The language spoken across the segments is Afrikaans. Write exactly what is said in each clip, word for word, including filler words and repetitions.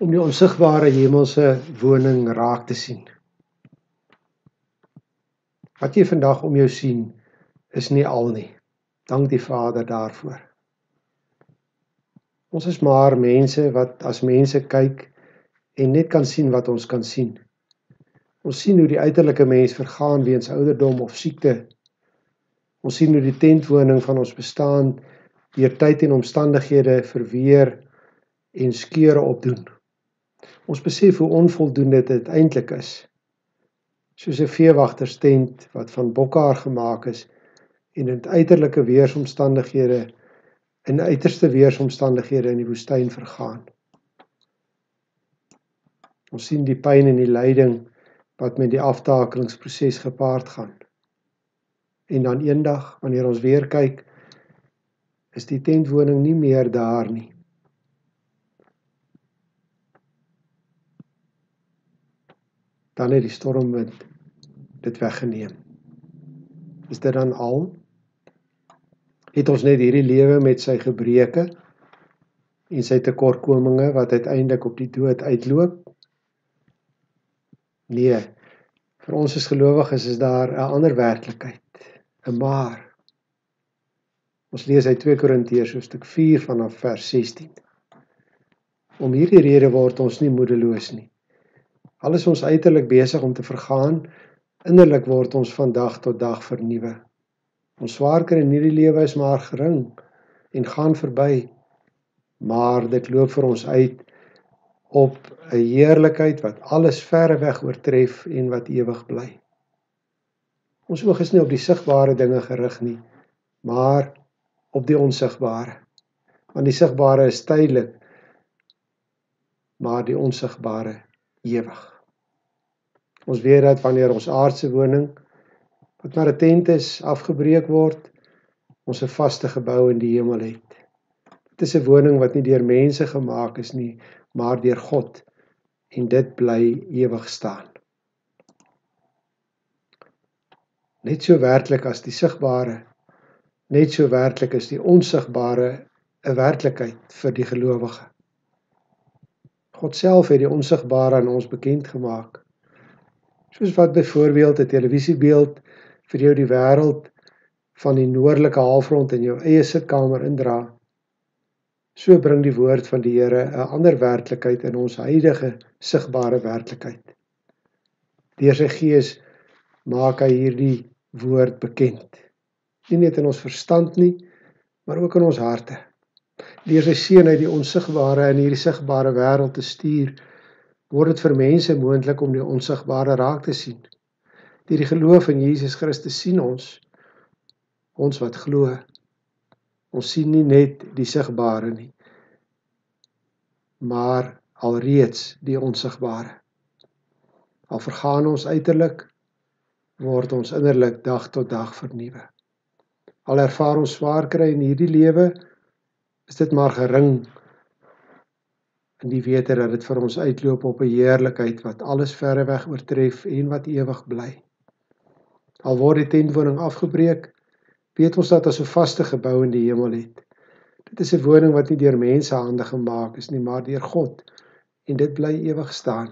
om die onsigbare hemelse woning raak te sien. Wat jy vandag om jou sien, is nie al nie. Dank die Vader daarvoor. Ons is maar mense wat as mense kyk en net kan sien wat ons kan sien. Ons sien hoe die uiterlike mens vergaan weens ouderdom of siekte. Ons sien hoe die tentwoning van ons bestaan deur tyd en omstandighede verweer en skeure opdoen. Ons besef hoe onvoldoende dit eintlik is. Soos 'n veewagterstent wat van bokhaar gemaak is en in uiterlike weersomstandighede, in uiterste weersomstandighede in die woestyn vergaan. Ons sien die pyn en die lyding wat met die aftakelingsproses gepaard gaan. En dan eendag, wanneer ons weer kyk, is die tentwoning nie meer daar nie. Dan het die stormwind dit weggeneem. Is dit dan al? Het ons net hierdie lewe met sy gebreke en sy tekortkominge wat uiteindelik op die dood uitloop? Nee, vir ons as gelowiges is daar 'n ander werklikheid, 'n maar. Ons lees uit twee Korintiërs hoofstuk vier vanaf vers sestien. Om hierdie rede word ons nie moedeloos nie. Al is ons uiterlik besig om te vergaan, innerlik word ons van dag tot dag vernuwe. Ons swaarkry in hierdie lewe is maar gering en gaan verby, maar dit loop vir ons uit op 'n heerlikheid wat alles verreweg oortref en wat ewig bly. Ons oog is nie op die sigbare dinge gerig nie, maar op die onsigbare. Want die sigbare is tydelik, maar die onsigbare ewig. Ons weet dat wanneer ons aardse woning, wat maar 'n tent is, afgebreek word, ons 'n vaste gebou in die hemel het. Dit is 'n woning wat nie deur mense gemaak is nie, maar deur God, en dit bly ewig staan. Net so werklik as die sigbare, net so werklik is die onsigbare 'n werklikheid vir die gelowige. God self het die onsigbare aan ons bekend gemaak. Soos wat byvoorbeeld 'n televisiebeeld vir jou die wêreld van die noordelike halfrond in jou eie sitkamer indra, so bring die woord van die Here 'n ander werklikheid in ons huidige sigbare werklikheid. Deur sy Gees maak hy hierdie woord bekend. Nie net in ons verstand nie, maar ook in ons harte. Deur sy Seun uit die onsigbare in hierdie sigbare wêreld te stuur, word dit vir mense moontlik om die onsigbare raak te sien. Deur die geloof in Jesus Christus sien ons, ons wat glo, ons sien nie net die sigbare nie, maar alreeds die onsigbare. Al vergaan ons uiterlik, word ons innerlik dag tot dag vernuwe. Al ervaar ons swaar kry in hierdie lewe, is dit maar gering in die wete dat dit vir ons uitloop op 'n heerlikheid wat alles verreweg oortref en wat ewig bly. Al word die tentwoning afgebreek, weet ons dat ons 'n vaste gebou in die hemel het. Dit is 'n woning wat nie deur mense hande gemaak is nie, maar deur God, en dit bly ewig staan.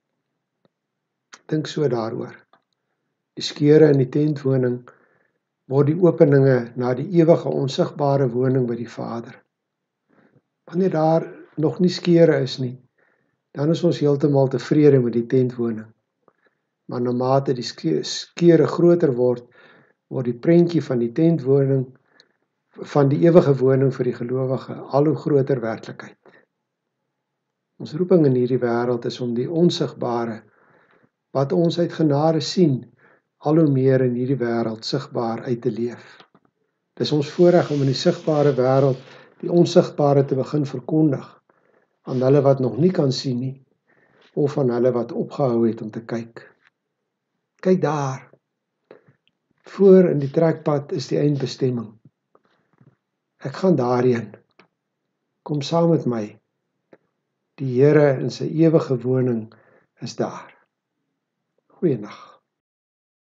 Dink so daaroor. Die skeure in die tentwoning word die openinge na die ewige onsigbare woning by die Vader. Wanneer daar nog nie skeure is nie, dan is ons heeltemal tevrede met die tentwoning. Maar naarmate die skeure groter word, word die prentjie van die tentwoning, van die ewige woning vir die gelowige, al hoe groter werklikheid. Ons roeping in hierdie wêreld is om die onsigbare, wat ons uit genade sien, al hoe meer in hierdie wêreld sigbaar uit te leef. Dis ons voorreg om in die sigbare wêreld die onsigbare te begin verkondig, aan hulle wat nog nie kan sien nie, of aan hulle wat opgehou het om te kyk. Kyk daar, voor in die trekpad is die eindbestemming. Ek gaan daarheen, kom saam met my, die Here in sy ewige woning is daar. Goeienaand.